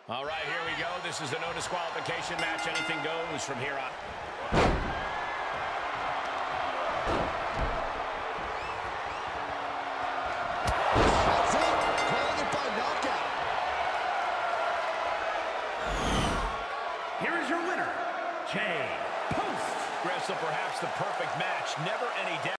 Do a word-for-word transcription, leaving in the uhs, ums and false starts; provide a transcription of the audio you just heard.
All right, here we go. This is a no disqualification match. Anything goes from here on. That's it. Calling it by knockout. Here is your winner, Jay Post. Wrestle perhaps the perfect match. Never any doubt.